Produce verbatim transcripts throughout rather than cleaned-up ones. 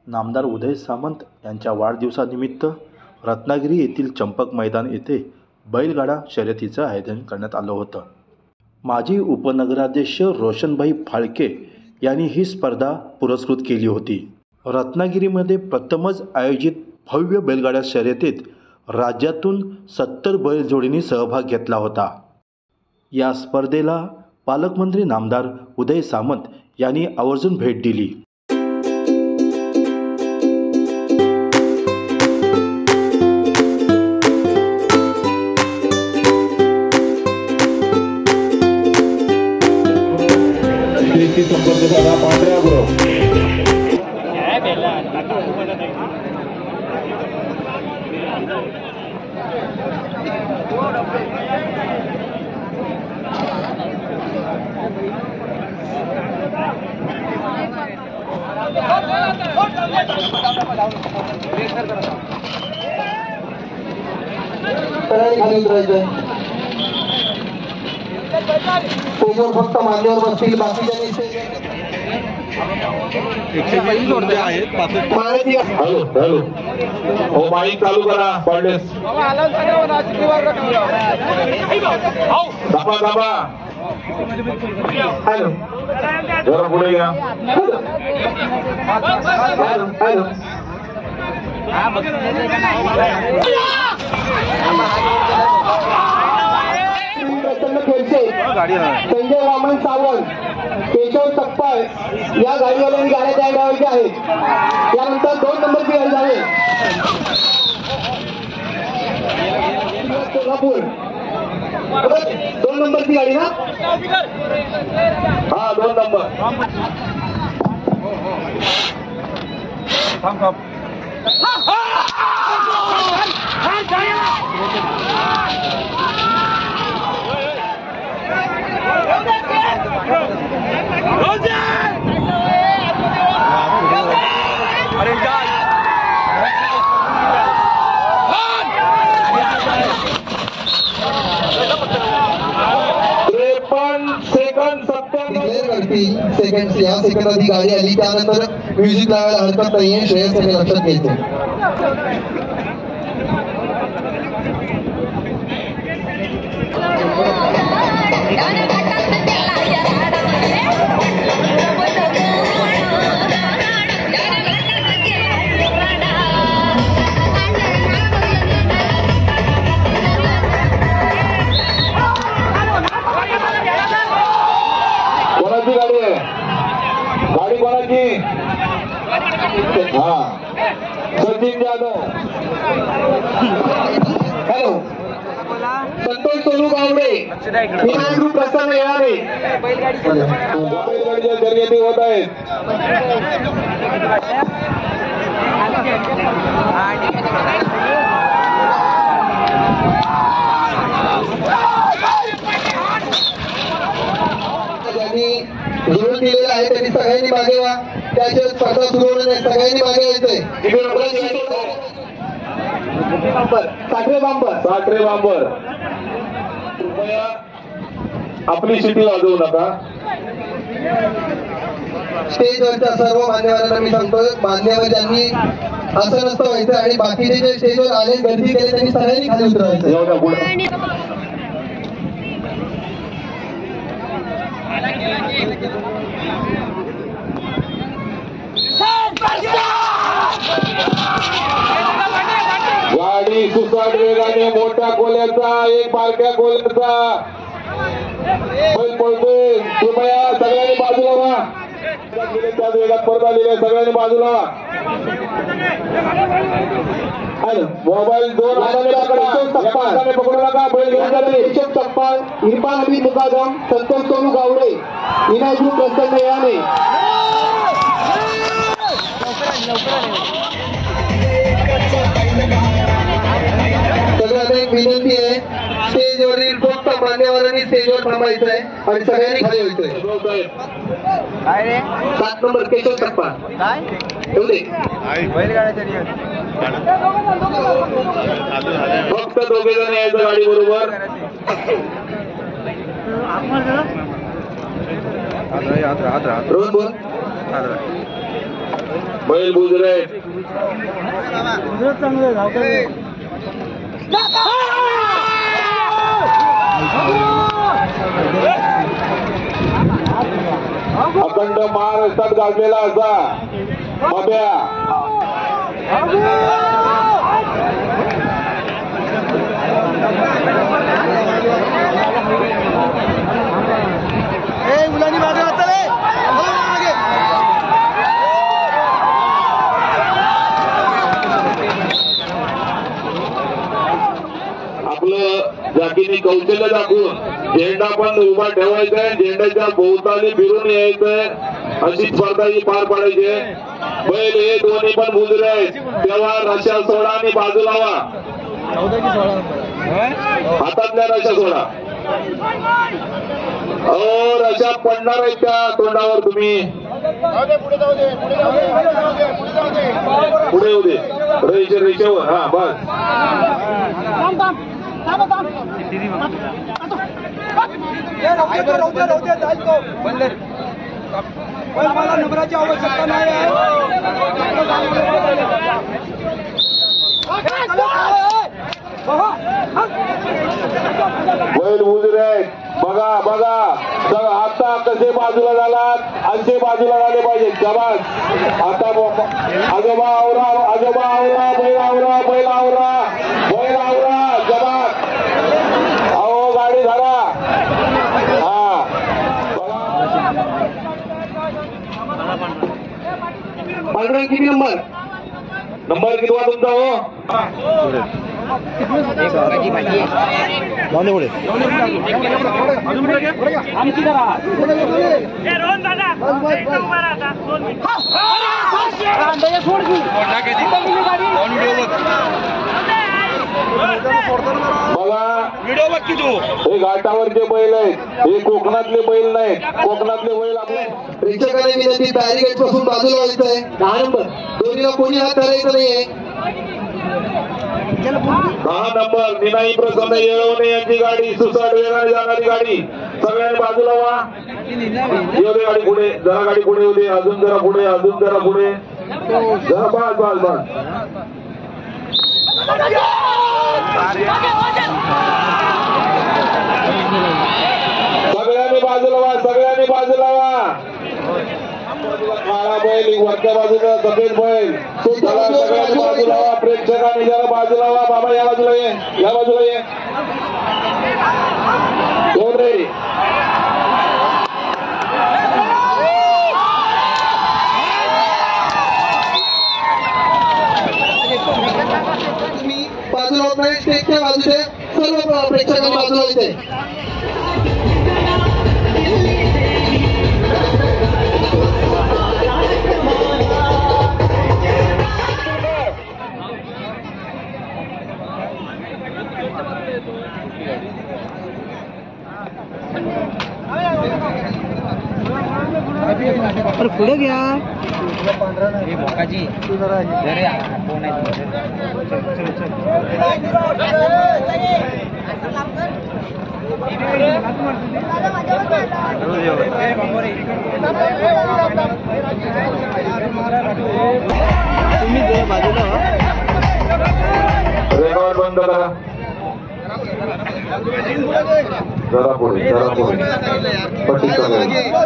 नामदार उदय सामंत यांच्या वाढदिवसानिमित्त रत्नागिरी येथील चंपक मैदान येथे बैलगाडा शर्यतीचं आयोजन करण्यात आलं होतं। माजी उपनगराध्यक्ष रोशनभाई फाळके यांनी ही स्पर्धा पुरस्कृत केली होती। रत्नागिरीमध्ये प्रथमच आयोजित भव्य बैलगाडा शर्यतीत राज्यातून सत्तर बैलजोडींनी सहभाग घेतला होता। या स्पर्धेला पालकमंत्री नामदार उदय सामंत यांनी आवर्जून भेट दिली। संपर्क साधा पांढऱ्या बरोबर स्टेजवर फक्त मान्यवर बसतील, बाकीच्या हॅलो हॅलो हो माईक चालू करा। पडलेस दाबा दाबा हॅलो जरा पुढे घ्या। हॅलो हॅलो संजय वामन सावंत, केशव सप्पाळ या गाडीवाल्यांनी गाड्या त्या ड्रायव्हरच्या आहेत। यानंतर दोन नंबरची गाडी झाली कोल्हापूर, दोन नंबरची गाडी ना, हा दोन नंबर थांब थांब सेकंड या सेकंदात ही गाडी आली, त्यानंतर म्युझिक लावायला हरकत नाहीये, श्रेयस हे लक्षात घ्यायचं। कोणाची गाडी आहे? गाडी कोणाची? हा सचिन जाधव। हॅलो संतोष सोनू गावडे, विनायक ग्रुप प्रस्थान येणारे बैलगाडीच्या शर्यती होत आहेत। जोडून दिलेला आहे त्यांनी सगळ्यांनी मागे व्हा, त्याच्या स्पर्धा सुरू होणार आहे, सगळ्यांनी मागे यायचंय। साखरे बांबर साखरे बांबर कृपया आपली शिटी वाजवू नका। स्टेजवरच्या सर्व मान्यवरांना मी सांगतो, मान्यवर ज्यांनी असं नसतं व्हायचं आणि बाकीचे जे स्टेजवर आले गर्दी केली त्यांनी सगळ्यांनी खाली उतरायचं। गाडी सुसाट वेगाने मोठ्या कोल्याचा एक बारक्या कोल्याचा बैल पळतोय, कृपया सगळ्यांनी बाजूला व्हा। त्याच वेगात परत आलेले सगळ्यांनी बाजूला व्हा। मोबाईल दोन हाताने पकडू नका, बैल घेऊन जाते। केशव सप्पाळ, इरफान हबीब मुकादम, संतोष सोनू गावडे, विनायक ग्रुप प्रस्थान याने सगळ्यांना एक विनंती आहे, स्टेजवरील फक्त मान्यवरांनी स्टेजवर थांबायचं आहे आणि सगळ्यांनी खाली व्हायचंय। सात नंबर केशव सप्पाळ फक्त दोघे जण यायचं गाडी बरोबर। रोज बोल बैल बुजरे अखंड महाराष्ट्रात गाजलेला असा मध्या मुलांनी मागे वाचले आपलं जाकीने कौशल्य दाखवून झेंडा पण उभा ठेवायचा आहे, झेंड्याच्या भोवताली फिरून यायचंय, अशी स्पर्धा ही पार पाडायची आहे. बैल हे दोन्ही पण बुजरे आहेत, तेव्हा रशा सोडा आणि बाजू लावा, हातातल्या रशा सोडा. अहो रशा पडणार आहेत त्या तोंडावर, तुम्ही पुढे येऊ दे रेषे रेषेवर. हा बस मला नंबराची आवश्यकता नाही आहे. बैल बुजरे आहेत, बघा बघा आता कसे बाजूला झालात, असे बाजूला झाले पाहिजे. जबास आता आजोबा आवरा, आजोबा आवरा, बैल आवरा, बैल आवरा, बैल आवरा, जबास. अहो गाडी धरा. हा पांढरा किती नंबर नंबर कितवा तुमचा हो? आमची करा बघा हे घाटावरचे बैल आहेत, हे कोकणातले बैल नाहीत. कोकणातले बैल आपले प्रेक्षकांनी विनंती बॅरिगेट पासून बाजूला व्हायचंय. दहा नंबर दोन्हीला कोणी हात धरायचं नाहीये. दहा नंबर निनाई प्रसन्न येळवणे यांची गाडी, सुसाट वेगाने जाणारी गाडी. सगळ्यांनी बाजूला व्हा. येऊ दे गाडी पुढे, जरा गाडी पुढे येऊ दे, अजून जरा पुढे, अजून जरा पुढे, जरा बस बस बस. सगळ्यांनी बाजूला व्हा, सगळ्यांनी बाजूला व्हा. काळा बैल वरच्या बाजूला, सफेद बैल, सगळ्यांनी बाजूला व्हा. प्रेक्षकांनी जरा बाजूला व्हा. बाबा या बाजूला ये, या बाजूला ये. दोन रे तुम्ही बाजूला होत नाही, स्टेजच्या बाजूचे सर्व प्रेक्षकांनी बाजूला व्हायचंय. पुढे घ्या तुम्ही बाजूला रेकॉर्ड बंद करा. जरा पुढे, जरा पुढे पट्टी करा.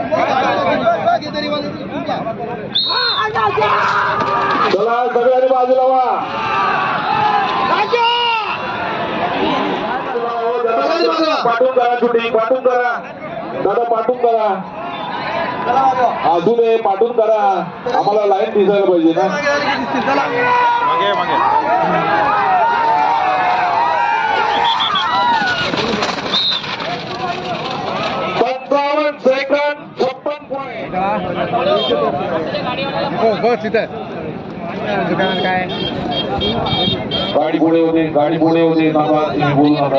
चला सगळ्यांनी बाजूला व्हा. पाठवून करा, शूटिंग पाठवून करा, दादा पाठवून करा. अजून हे पाठवून करा, आम्हाला लाईन दिसायला पाहिजे ना. मागे मागे पंचावन्न सेकंद छप्पन पॉईंट. काय गाडी पुढे होते, गाडी पुढे होते, नका तुम्ही बोलू नका.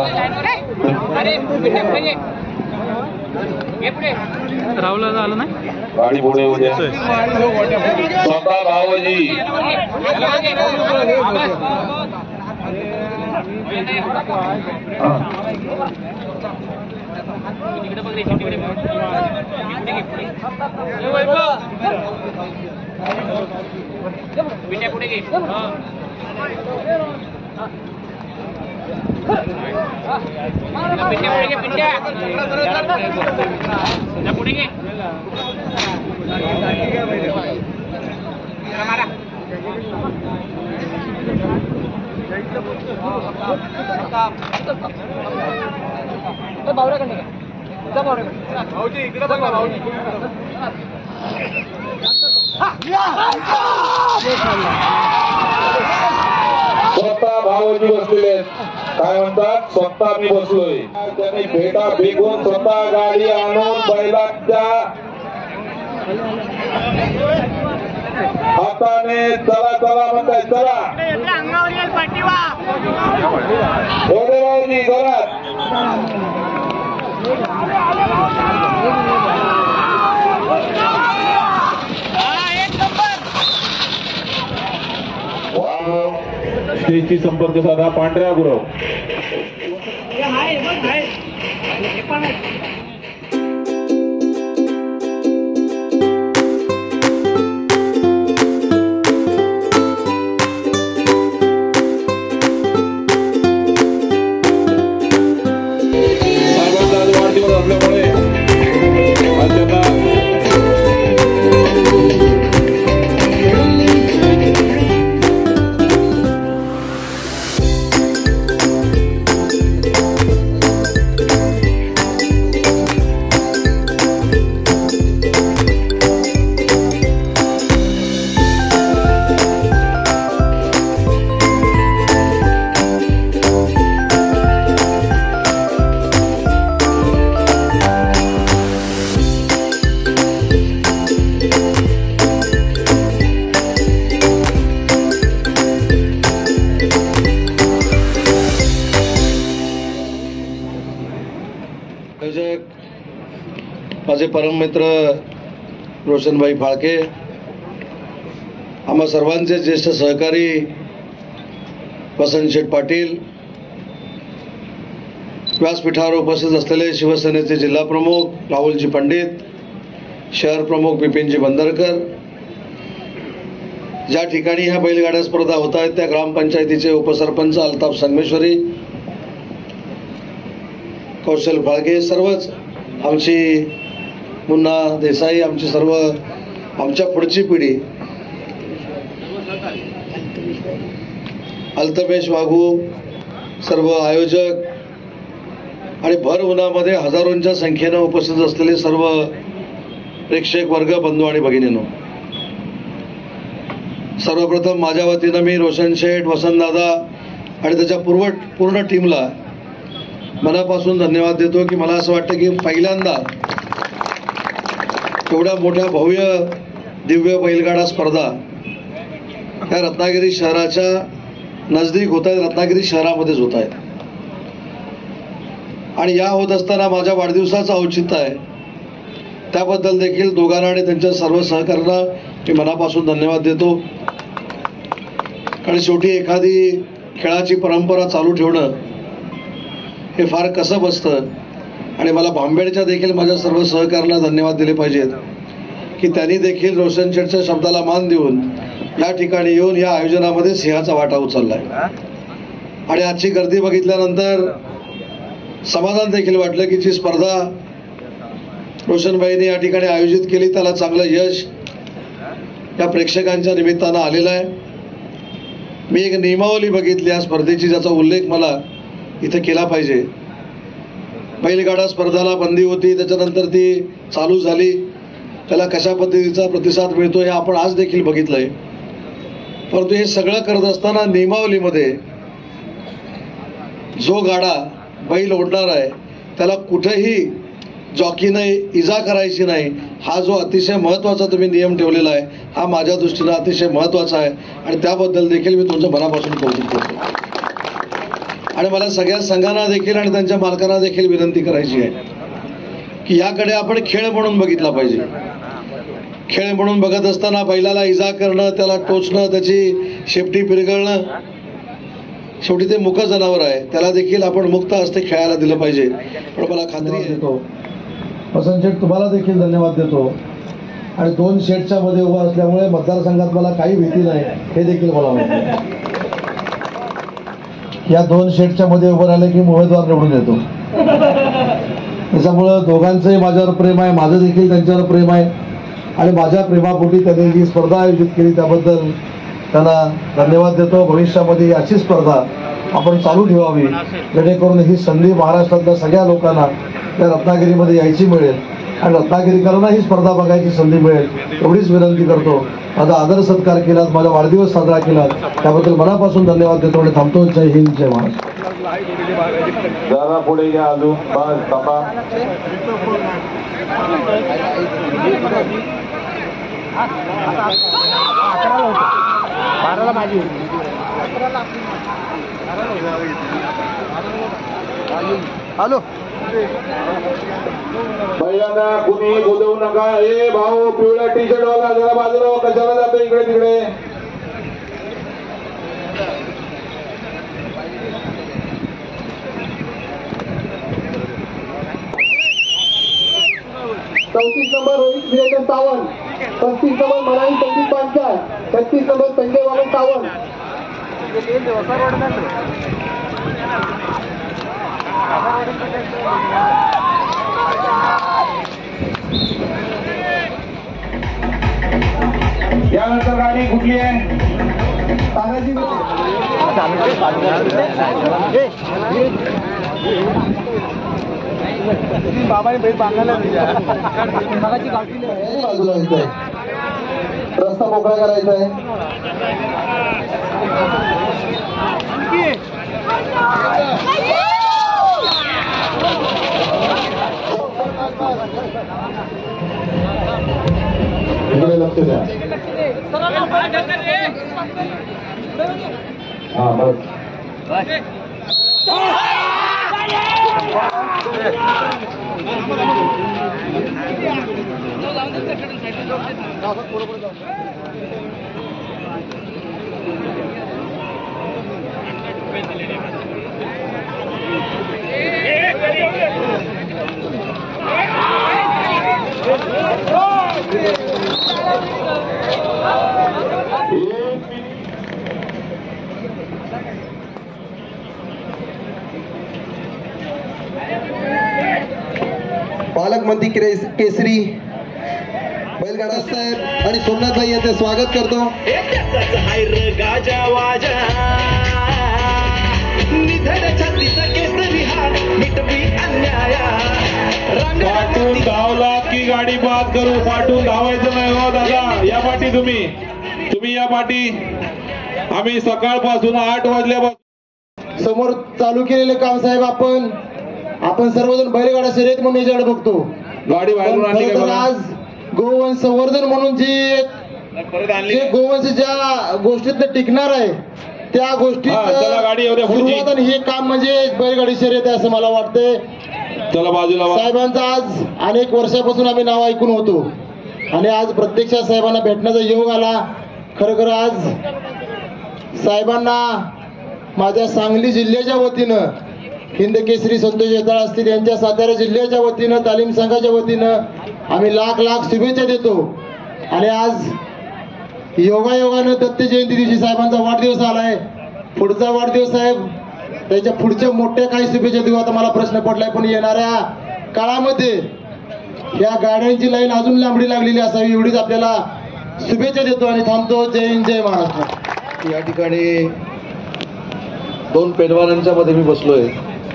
राहुल झालं ना, गाडी पुढे होते. स्वतः भावजी स्वतः भावजी बसलेले आहेत. काय म्हणतात, स्वतः मी बसलोय. त्यांनी भेटा बेगून स्वतः गाडी आणून बैलाच्या हाताने चला चला म्हणताय. चला भाऊजी घरात स्टेजची संपर्क साधा पांढऱ्या गुरव. साहेबांचा आज वाढदिवस असल्यामुळे आज त्यांना माझे परममित्र रोशनभाई फाळके, आम्हा सर्वांचे ज्येष्ठ सहकारी वसंत शेठ पाटील, व्यासपीठावर उपस्थित असलेले शिवसेनेचे जिल्हा प्रमुख राहुलजी पंडित, शहर प्रमुख बिपिनजी बंदरकर, ज्या ठिकाणी ह्या बैलगाड्या स्पर्धा होत आहेत त्या ग्रामपंचायतीचे उपसरपंच अल्ताफ संगमेश्वरी, कौशल फाळके, सर्वच आमची मुन्ना देसाई, आमची सर्व आमच्या पुढची पिढी, अल्तमेश वाघू, सर्व आयोजक आणि भर उन्हामध्ये हजारोंच्या संख्येनं उपस्थित असलेले सर्व प्रेक्षक वर्ग, बंधू आणि भगिनींनो, सर्वप्रथम माझ्या वतीनं मी रोशन शेठ, वसंतदादा आणि त्याच्या पूर्व पूर्ण टीमला मनापासून धन्यवाद देतो की मला असं वाटतं की पहिल्यांदा एवढ्या मोठ्या भव्य दिव्य बैलगाडा स्पर्धा ह्या रत्नागिरी शहराच्या नजदीक होत आहेत, रत्नागिरी शहरामध्येच होत आहेत. आणि या होत असताना माझ्या वाढदिवसाचं औचित्य आहे, त्याबद्दल देखील दोघांना आणि त्यांच्या सर्व सहकाऱ्यांना मी मनापासून धन्यवाद देतो. कारण शेवटी एखादी खेळाची परंपरा चालू ठेवणं हे फार कसं बसतं. आणि मला भांबेडच्या देखील माझ्या सर्व सहकाऱ्यांना धन्यवाद दिले पाहिजेत की त्यांनी देखील रोशन शेठच्या शब्दाला मान देऊन या ठिकाणी येऊन या आयोजनामध्ये सिंहाचा वाटा उचललाय. आणि आजची गर्दी बघितल्यानंतर समाधान देखील वाटलं की जी स्पर्धा रोशनभाईंनी या ठिकाणी आयोजित केली त्याला चांगलं यश या प्रेक्षकांच्या निमित्तानं आलेलं आहे. मी एक नियमावली बघितली या स्पर्धेची, ज्याचा उल्लेख मला इथे केला पाहिजे. बैलगाडा स्पर्धाला बंदी होती, त्याच्यानंतर ती चालू झाली, त्याला कशा पद्धतीचा प्रतिसाद मिळतो हे आपण आज देखील बघितलंय. परंतु हे सगळं करत असताना नियमावलीमध्ये जो गाडा बैल ओढणार आहे त्याला कुठेही जॉकीने इजा करायची नाही, हा जो अतिशय महत्त्वाचा तुम्ही नियम ठेवलेला आहे हा माझ्या दृष्टीनं अतिशय महत्त्वाचा आहे. आणि त्याबद्दल देखील मी तुमच्या मनापासून कौतुक करतो. आणि मला सगळ्या संघांना देखील आणि त्यांच्या मालकांना देखील विनंती करायची आहे की याकडे आपण खेळ म्हणून बघितला पाहिजे. खेळ म्हणून बघत असताना बैलाला इजा करणं, त्याला टोचणं, त्याची शेपटी पिरगळणं, शेवटी ते मुक जनावर आहे, त्याला देखील आपण मुक्त हस्ते खेळायला दिलं पाहिजे. पण मला खात्री आहे, वसंत शेठ तुम्हाला देखील धन्यवाद देतो आणि दोन शेडच्या मध्ये उभा असल्यामुळे मतदारसंघात मला काही भीती नाही हे देखील मला माहिती आहे. या दोन शेडच्या मध्ये उभं राहिलं की उमेदवार निवडून येतो. त्याच्यामुळं दोघांचंही माझ्यावर प्रेम आहे, माझं देखील त्यांच्यावर प्रेम आहे आणि माझ्या प्रेमापोटी त्यांनी जी स्पर्धा आयोजित केली त्याबद्दल त्यांना धन्यवाद देतो. भविष्यामध्ये अशी स्पर्धा आपण चालू ठेवावी जेणेकरून ही संधी महाराष्ट्रातल्या सगळ्या लोकांना त्या रत्नागिरीमध्ये यायची मिळेल आणि रत्नागिरीकरांना ही स्पर्धा बघायची संधी मिळेल एवढीच विनंती करतो. माझा आदर सत्कार केलात, माझा वाढदिवस साजरा केलात त्याबद्दल मनापासून धन्यवाद देतो आणि थांबतो. जय हिंद, जय महाराष्ट्र. जरा पुढे घ्या अजून बस थांबा. हॅलो, पहिल्यांदा कुणी बोलवू नका. ए भाऊ पिवळ्या टी शर्ट वाला जरा बाजूला हो. कशाला जातो इकडे तिकडे. चौतीस नंबर रोहित विरेंद्र सावंत, पस्तीस नंबर मनाई संदीप पांचाळ, छत्तीस नंबर संजय वामन सावंत. यानंतर गाडी कुठली आहे? तानाजी बाबाने बैल बांधायला रस्ता मोकळा करायचा आहे. इकडे लक्ष द्या. हा बस. पालकमंत्री केसरी बैलगाडा साहेब आणि सोमनाथ भाई यांचे स्वागत करतो. पाठून धावला की गाडी बाद करू. पाठून धावायचं नाही हो दादा. या पाठी तुम्ही तुम्ही या पाठी. आम्ही सकाळपासून आठ वाजल्यापासून समोर चालू केलेले काम साहेब आपण आपण सर्वजण बैलगाडा शर्यत म्हणून याच्याकडे बघतो. गाडी बाहेरून आणली पण का बघा. आज गोवंश संवर्धन म्हणून जी परत आणली जे गोवंश ज्या गोष्टीत टिकणार आहे त्या गोष्टीत हा, चला गाडी येऊ द्या पुढची. सुरुवात आणि हे काम म्हणजे बैलगाडी शर्यत आहे असं मला वाटतंय. चला बाजूला वा. साहेबांचं आज अनेक वर्षापासून आम्ही नाव ऐकून होतो आणि आज प्रत्यक्षात साहेबांना भेटण्याचा योग आला. खरोखर आज साहेबांना माझ्या सांगली जिल्ह्याच्या वतीनं हिंद केसरी संतोष येताळ असतील यांच्या सातारा जिल्ह्याच्या वतीनं तालीम संघाच्या वतीनं आम्ही लाख लाख शुभेच्छा देतो. आणि आज योगायोगानं दत्त जयंती दिवशी साहेबांचा वाढदिवस आलाय. पुढचा वाढदिवस साहेब त्याच्या पुढच्या मोठ्या काही शुभेच्छा देऊ. आता मला प्रश्न पडलाय पण येणाऱ्या काळामध्ये या गाड्यांची लाईन अजून लांबडी लागलेली असावी एवढीच आपल्याला शुभेच्छा देतो आणि थांबतो. जय हिंद, जय महाराष्ट्र. या ठिकाणी दोन पेलवानांच्या मध्ये मी बसलोय.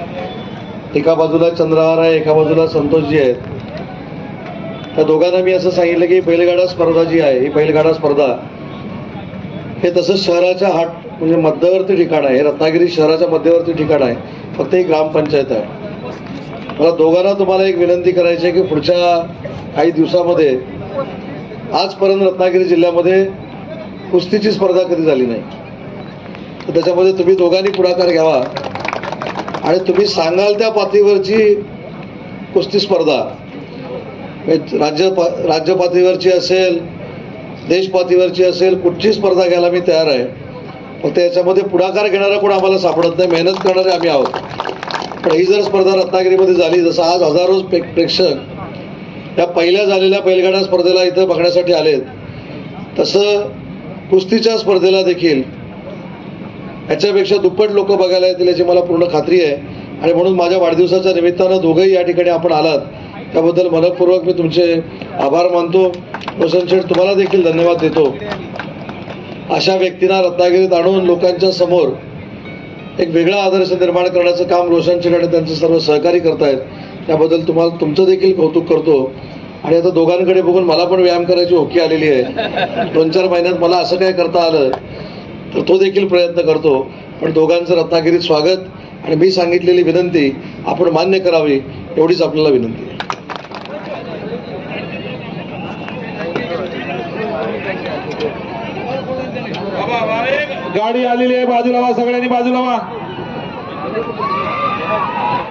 एका बाजूला चंद्रहार आहे, एका बाजूला संतोषजी आहेत. त्या दोघांना मी असं सांगितलं की बैलगाडा स्पर्धा जी आहे ही बैलगाडा स्पर्धा हे तसंच शहराच्या हाट म्हणजे मध्यवर्ती ठिकाण आहे. रत्नागिरी शहराच्या मध्यवर्ती ठिकाण आहे. फक्त एक ग्रामपंचायत आहे. मला दोघांना तुम्हाला एक विनंती करायची आहे की पुढच्या काही दिवसामध्ये आजपर्यंत रत्नागिरी जिल्ह्यामध्ये कुस्तीची स्पर्धा कधी झाली नाही. तर त्याच्यामध्ये तुम्ही दोघांनी पुढाकार घ्यावा आणि तुम्ही सांगाल त्या पातळीवरची कुस्ती स्पर्धा राज्य राज्य पातळीवरची असेल, देश पातळीवरची असेल, कुठची स्पर्धा घ्यायला मी तयार आहे. फक्त याच्यामध्ये पुढाकार घेणारा कोण आम्हाला सापडत नाही. मेहनत करणारे आम्ही आहोत. पण ही जर स्पर्धा रत्नागिरीमध्ये झाली, जसं आज हजारो प्रेक्षक त्या पहिल्या झालेल्या बैलगाडा स्पर्धेला इथं बघण्यासाठी आलेत, तसं कुस्तीच्या स्पर्धेला देखील याच्यापेक्षा दुप्पट लोक बघायला येतील याची मला पूर्ण खात्री आहे. आणि म्हणून माझ्या वाढदिवसाच्या निमित्तानं दोघंही या ठिकाणी आपण आलात त्याबद्दल मनपूर्वक मी तुमचे आभार मानतो. रोशन शेठ, तुम्हाला देखील धन्यवाद देतो. अशा व्यक्तींना रत्नागिरीत आणून लोकांच्या समोर एक वेगळा आदर्श निर्माण करण्याचं काम रोशन शेठ आणि त्यांचे सर्व सहकारी करतायत, त्याबद्दल तुम्हाला तुमचं देखील कौतुक करतो. आणि आता दोघांकडे बघून मला पण व्यायाम करायची ओकी आलेली आहे. दोन चार महिन्यात मला असं काय करता आलं तर तो देखील प्रयत्न करतो. पण दोघांचं रत्नागिरीत स्वागत आणि मी सांगितलेली विनंती आपण मान्य करावी एवढीच आपल्याला विनंती आहे. गाडी आलेली आहे, बाजूला वा, सगळ्यांनी बाजूला वा.